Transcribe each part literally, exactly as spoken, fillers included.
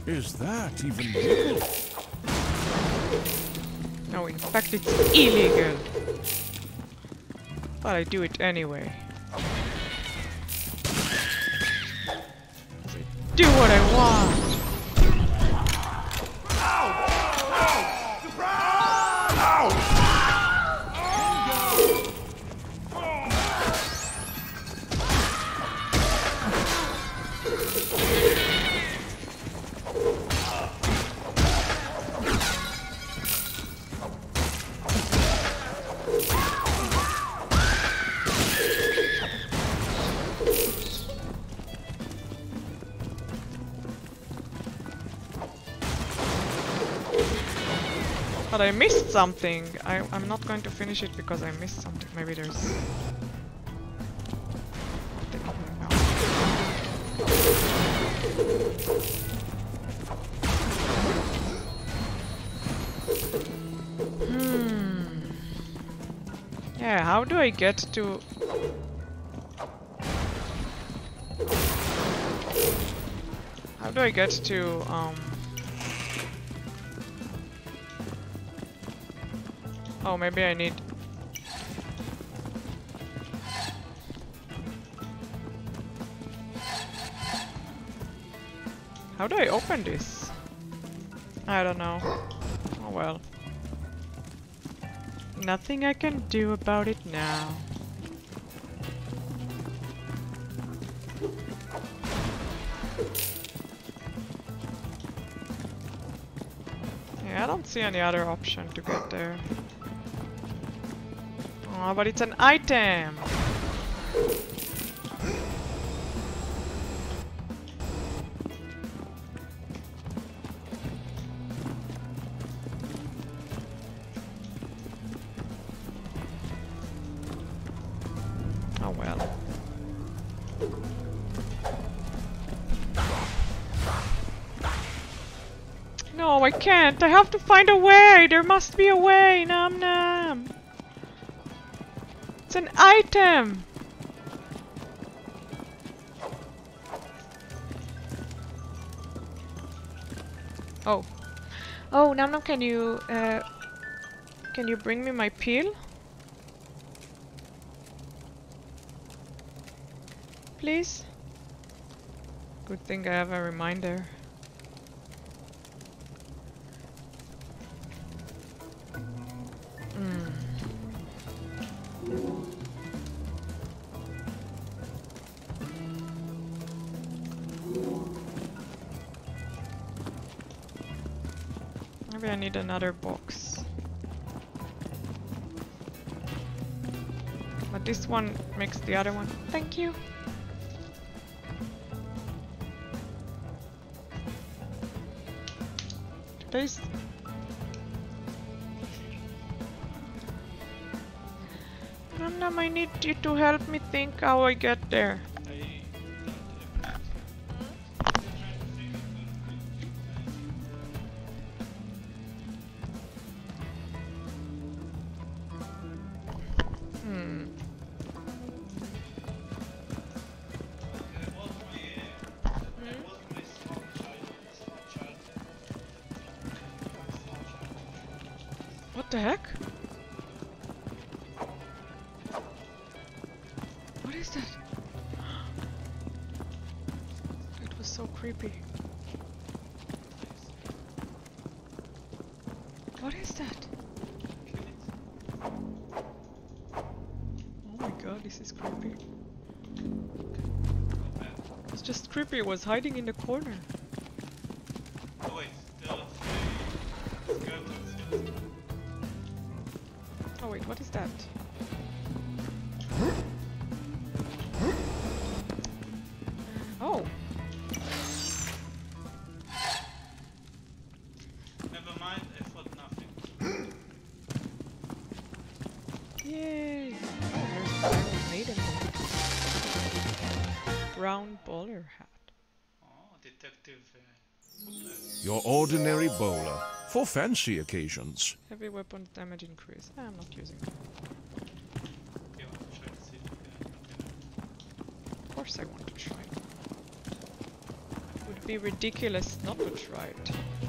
Is that even legal? No, in fact it's illegal. But I do it anyway. I do what I want! But I missed something. I, I'm not going to finish it because I missed something. Maybe there's... Hmm. Yeah, how do I get to... How do I get to, um... Oh, maybe I need... How do I open this? I don't know. Oh well. Nothing I can do about it now. Yeah, I don't see any other option to get there. Oh, but it's an item! Oh well. No, I can't! I have to find a way! There must be a way! Nom nom! It's an item! Oh. Oh, Nam Nam, can you, uh... Can you bring me my peel? Please? Good thing I have a reminder. Hmm. Maybe I need another box. But this one makes the other one. Thank you. Today's... Nam Nam, I need you to help me think how I get there. What the heck? What is that? It was so creepy. What is that? Oh my god, this is creepy. It's just creepy, it was hiding in the corner. Oh wait, still Oh wait, what is that? Oh! never mind, I thought nothing. Yay! Oh, there's a Iron Maiden. Brown bowler hat. Oh, Detective uh, Whoopass. Your ordinary bowler, for fancy occasions. Heavy weapon damage increase. Ah, I'm not using it. You want to try to see if you can- Of course I want to try. Would would be ridiculous not to try it.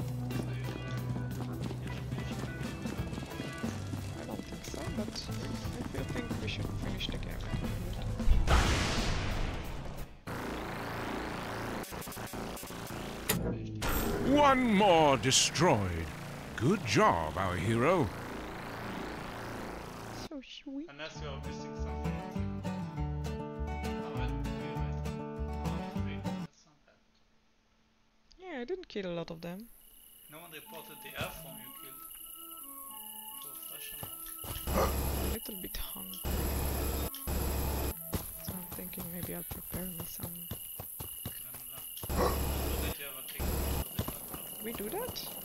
I don't think so, but if you think we should finish the game, we can do it. One more destroyed. Good job, our hero. So sweet. Unless you're missing something. Oh, well, you're right. Oh, three. That's not bad. Yeah, I didn't kill a lot of them. No one reported the air form you killed. Professional. A little bit hungry. So I'm thinking maybe I'll prepare me some. Kremla. So did you ever take photos of the background? We do that? Yes.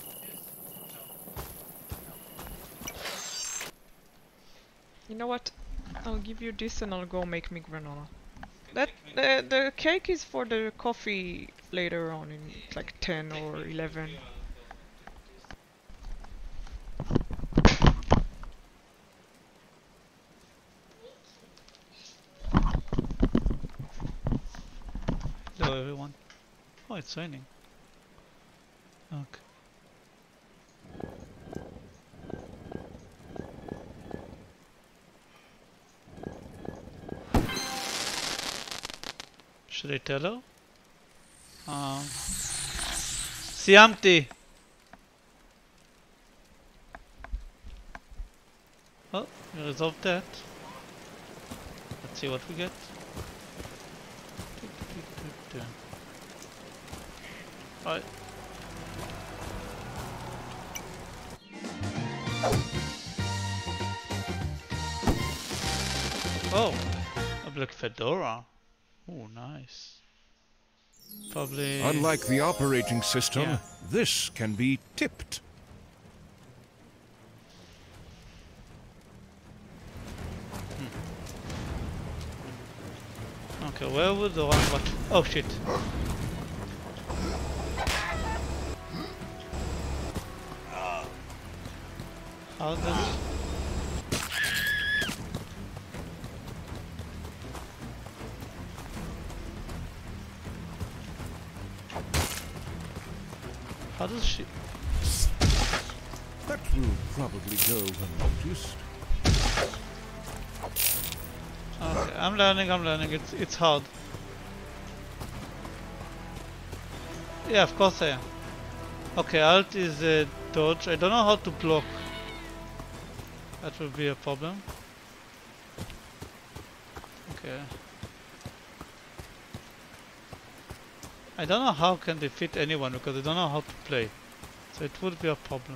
You know what? I'll give you this and I'll go make me granola. Can That take me- the the cake is for the coffee later on in like ten take or me to eleven. here, I'll go Hello everyone. Oh, it's raining. Okay. Should I tell her? Um, Siamti! Well, we resolved that. Let's see what we get. Alright. Oh, a black fedora. Oh, nice. Probably. Unlike the operating system, Yeah. this can be tipped. Okay, where would the one watch? Oh shit. How does... How does she... That will probably go unnoticed. Okay, I'm learning, I'm learning, it's, it's hard. Yeah, of course I am. Okay, alt is uh, dodge. I don't know how to block. That will be a problem. Okay. I don't know how can they fit anyone because I don't know how to play. So it would be a problem.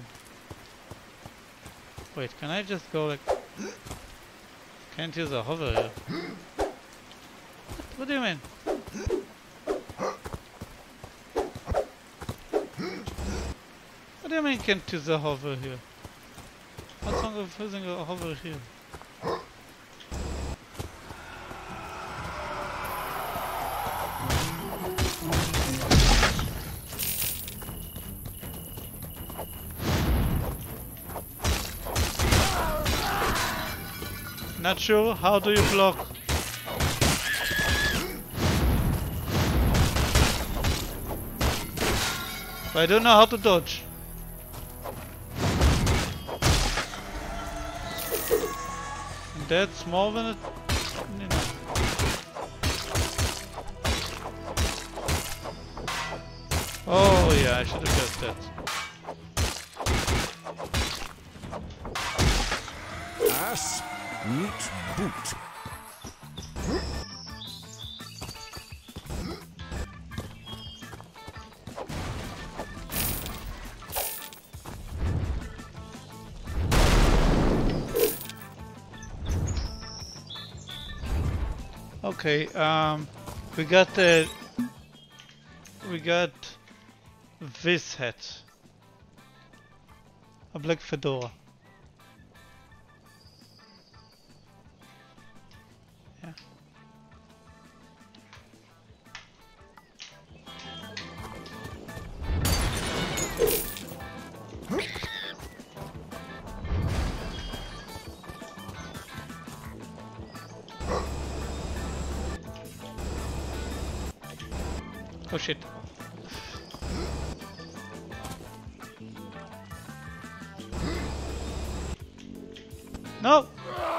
Wait, can I just go like... Can't use a hover here. What, what do you mean? What do you mean can't use a hover here? What's wrong with using a hover here? Not sure. How do you block? But I don't know how to dodge. And that's more than it. You know. Oh yeah, I should have guessed that. Ass, meat, boot. Okay, um, we got the, we got this hat, a black fedora. Yeah. Oh shit. No!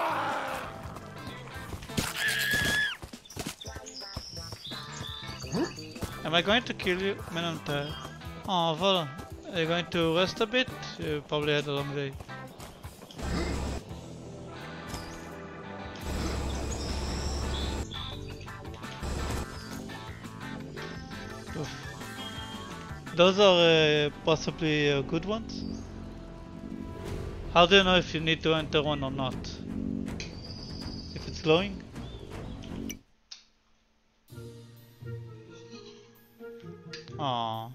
Am I going to kill you? Man, I'm tired. Oh, Vala, are you going to rest a bit? You probably had a long day. Oof. Those are uh, possibly uh, good ones. How do you know if you need to enter one or not? If it's glowing? Aww.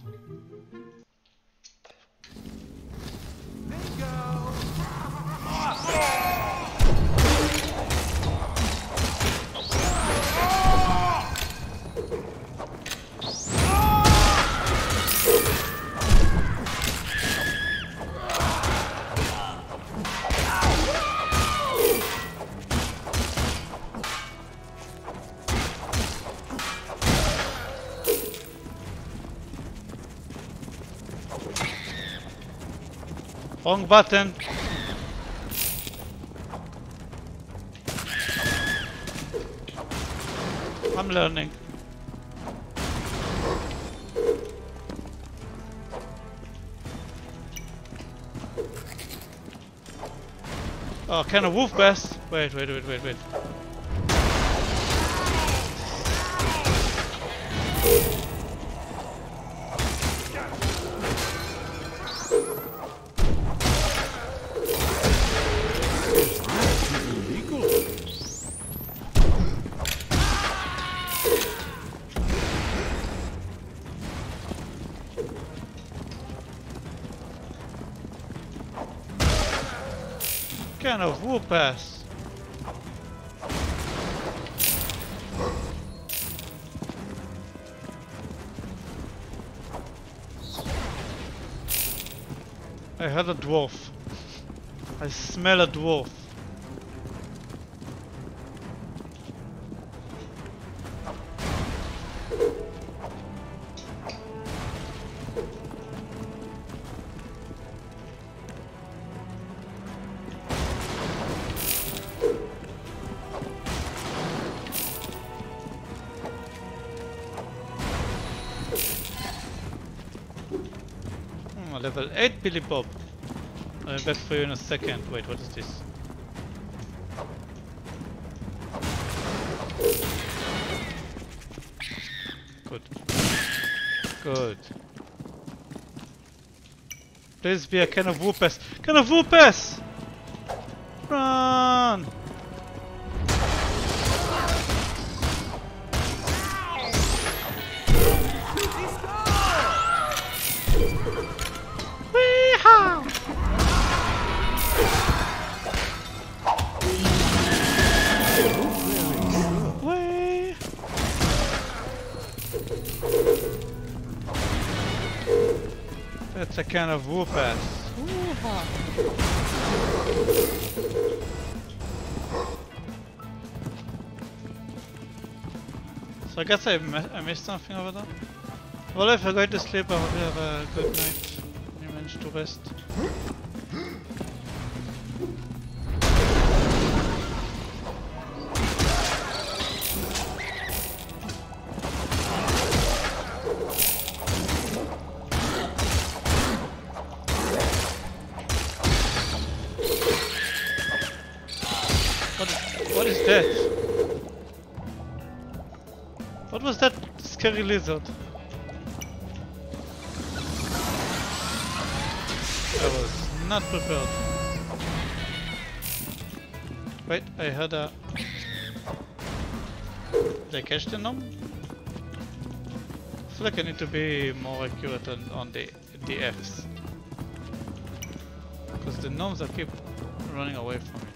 Wrong button. I'm learning. Oh, can a Whoopass? Wait, wait, wait, wait, wait. Kind of Whoopass. I heard a dwarf. I smell a dwarf. Level eight Billy Bob. I'll be back for you in a second. Wait, what is this? Good. Good. Please be a can of Whoopass. Can of Whoopass! Run! That's a kind of Whoopass. So I guess I, I missed something over there. Well, if you're going to sleep, I hope you have a good night. You managed to rest. What is that? What was that scary lizard? I was not prepared. Wait, I heard a... Did I catch the gnome? I feel like I need to be more accurate on, on the, the Fs. Because the gnomes are keep running away from me.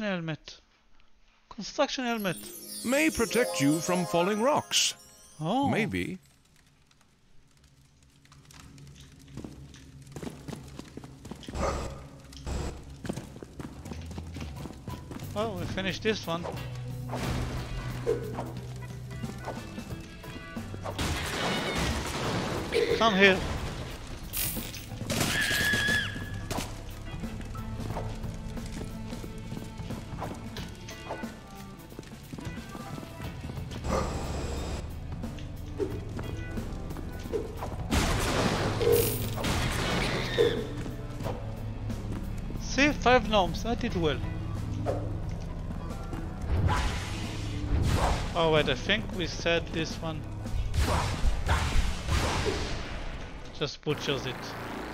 construction helmet. Construction helmet. May protect you from falling rocks. Oh. Maybe. Well, we finished this one. Come here. See, five gnomes. I did well. Oh wait, I think we said this one just butchers it.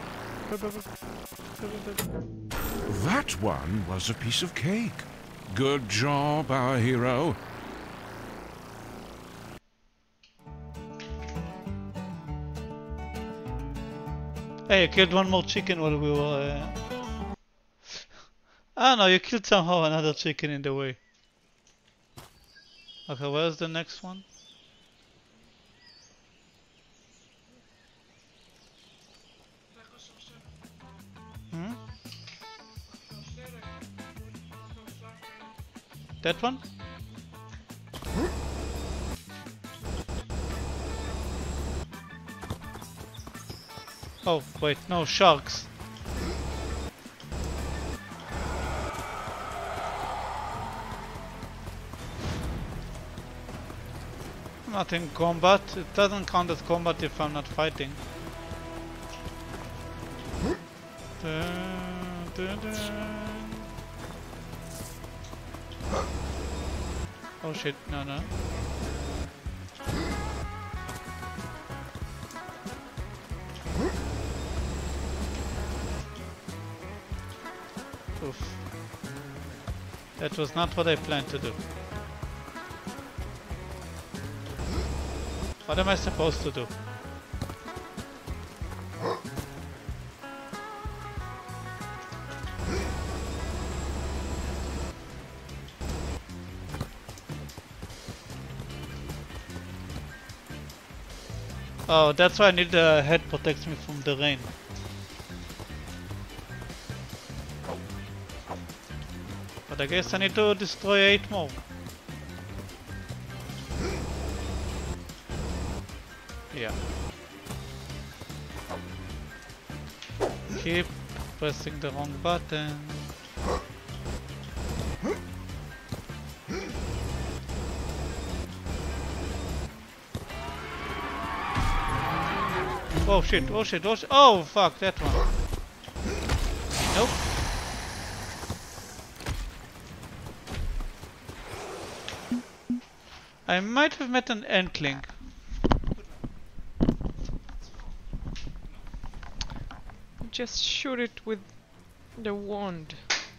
That one was a piece of cake. Good job, our hero. Hey, you killed one more chicken while we were... Uh... Ah no, you killed somehow another chicken in the way. Okay, where's the next one? Hmm? That one? Oh, wait, no, sharks. Not in combat. It doesn't count as combat if I'm not fighting. Dun, dun, dun. Oh shit, no, no. Oof. That was not what I planned to do. What am I supposed to do? Oh, that's why I need the head protects me from the rain. But I guess I need to destroy eight more. Yeah. Keep pressing the wrong button. Oh shit, oh shit, oh shit. Oh fuck, that one. Nope. I might have met an Entling. Just shoot it with the wand.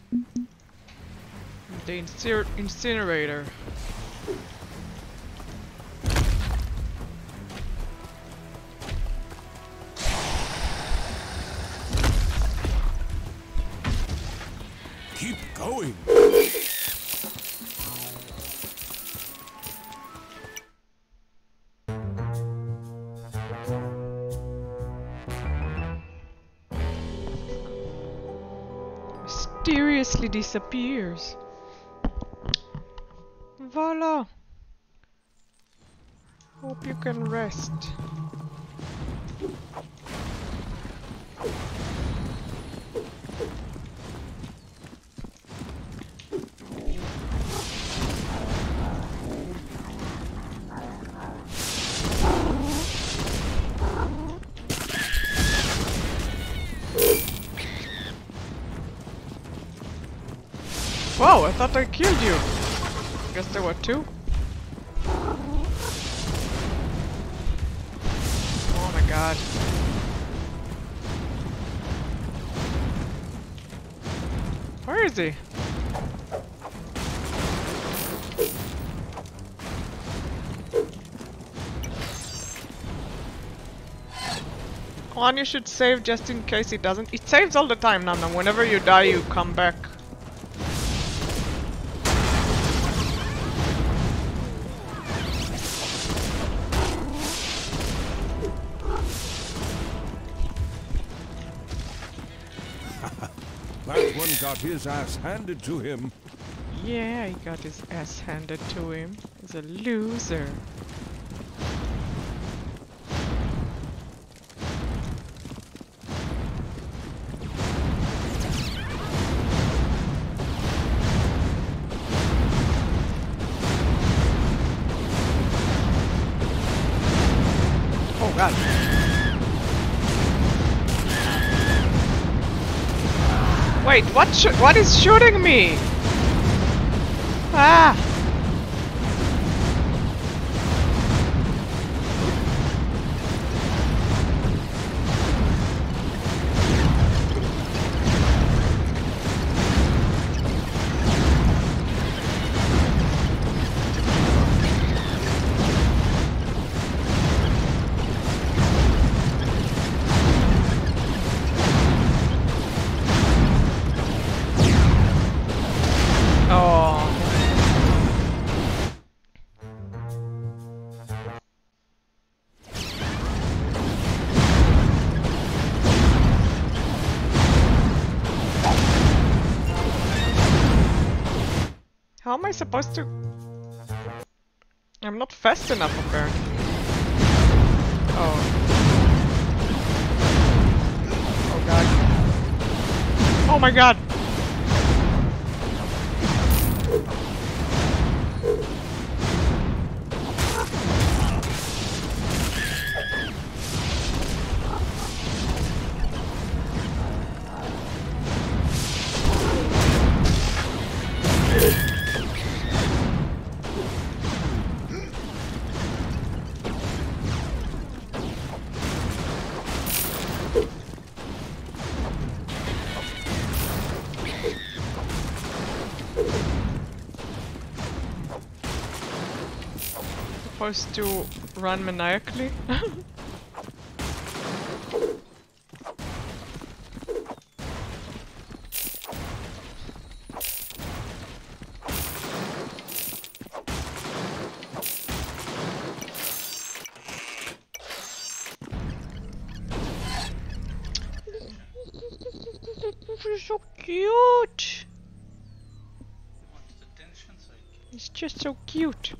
The incer incinerator. Keep going. Mysteriously disappears. Voila. Hope you can rest. Whoa, I thought I killed you. Guess there were two. Oh my god. Where is he? Come on, you should save just in case it doesn't. It saves all the time, Nam Nam. Whenever you die, you come back. got his ass handed to him. Yeah, he got his ass handed to him. He's a loser. Oh god. Wait, what sh what is shooting me? Ah! How am I supposed to... I'm not fast enough apparently. Oh. Oh god. Oh my god! Supposed to run maniacally. He's so cute. He's just so cute.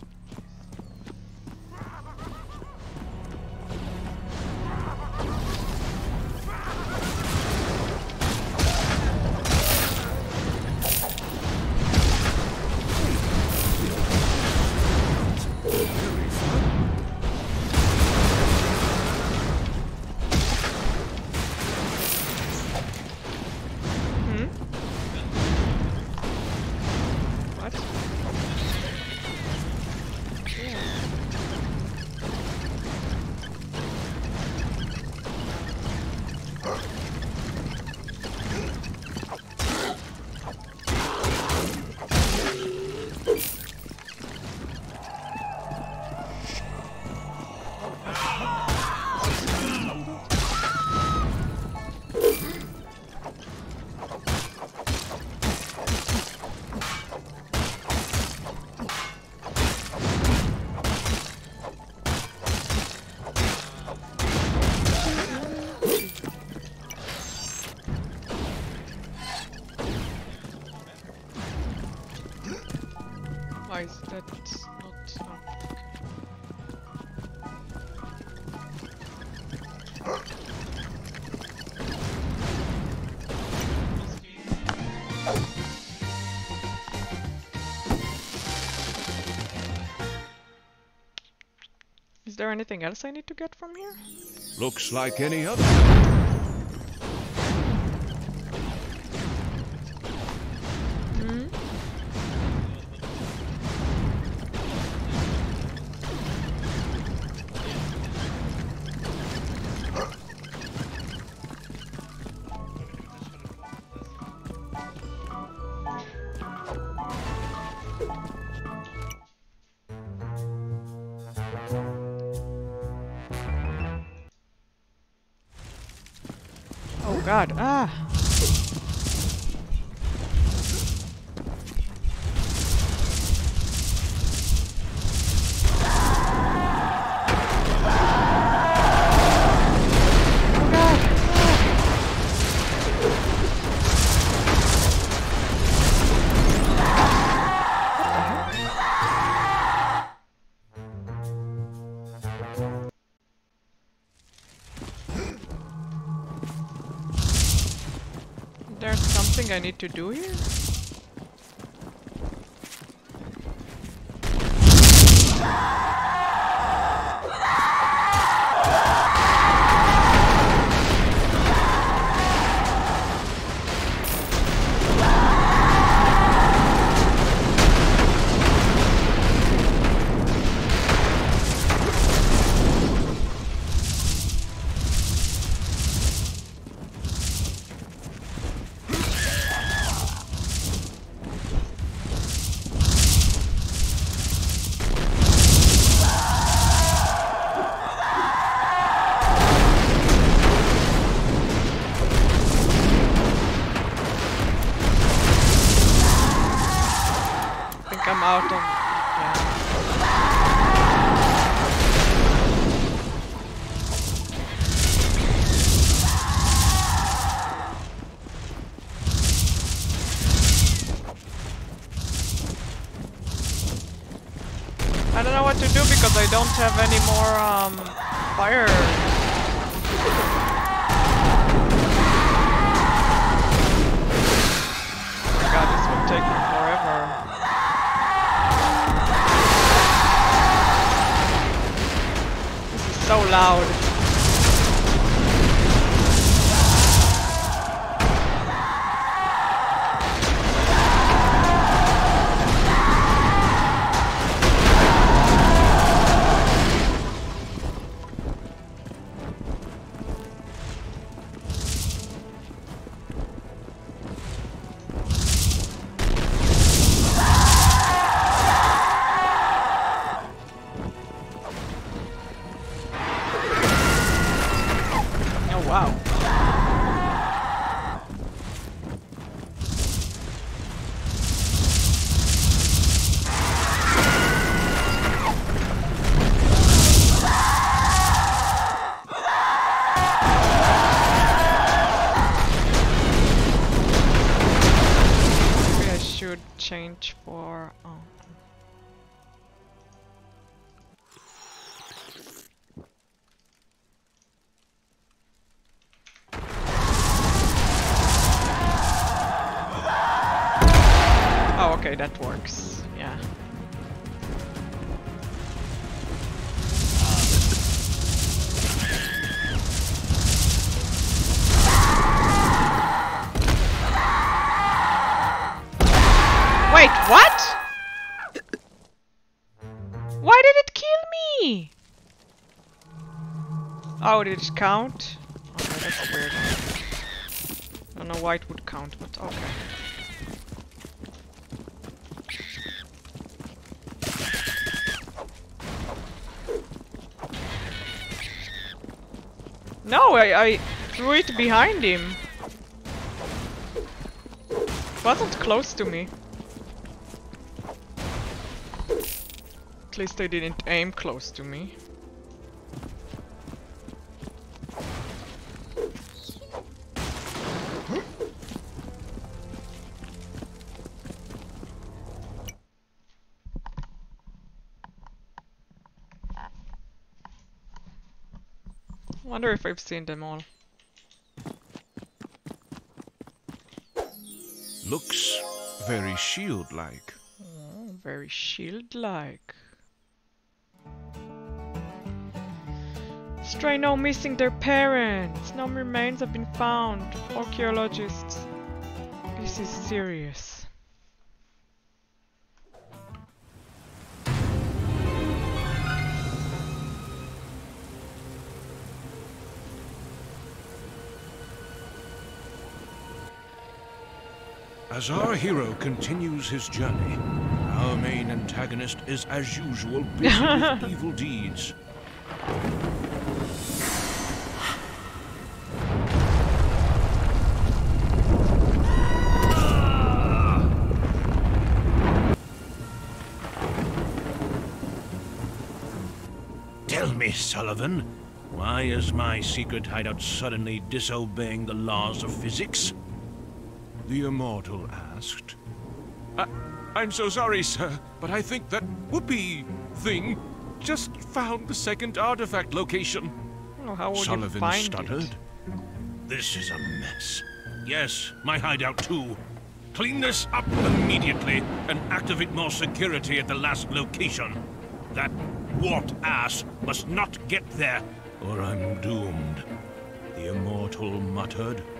Why is that not... Oh, is there anything else I need to get from here? Looks like any other. Oh god, ah! Oh god! something I need to do here? I'm out of... yeah. I don't know what to do because I don't have any more um, fire. Oh my god, this will take me forever. So loud. Wow. Maybe I should change for... oh. Oh, okay, that works. Yeah. Wait, what? Why did it kill me? Oh, did it count? Okay, that's weird. I don't know why it would count, but okay. No, I, I threw it behind him. It wasn't close to me. At least I didn't aim close to me. Wonder if I've seen them all. Looks very shield-like. Oh, very shield-like. Stray now missing their parents. No remains have been found. Archaeologists. This is serious. As our hero continues his journey, our main antagonist is as usual busy with evil deeds. Tell me, Sullivan, why is my secret hideout suddenly disobeying the laws of physics? The immortal asked. I, I'm so sorry, sir, but I think that Whoopi thing just found the second artifact location. Oh, how would Sullivan you find stuttered. it? This is a mess. Yes, my hideout too. Clean this up immediately and activate more security at the last location. That warped ass must not get there, or I'm doomed. The immortal muttered.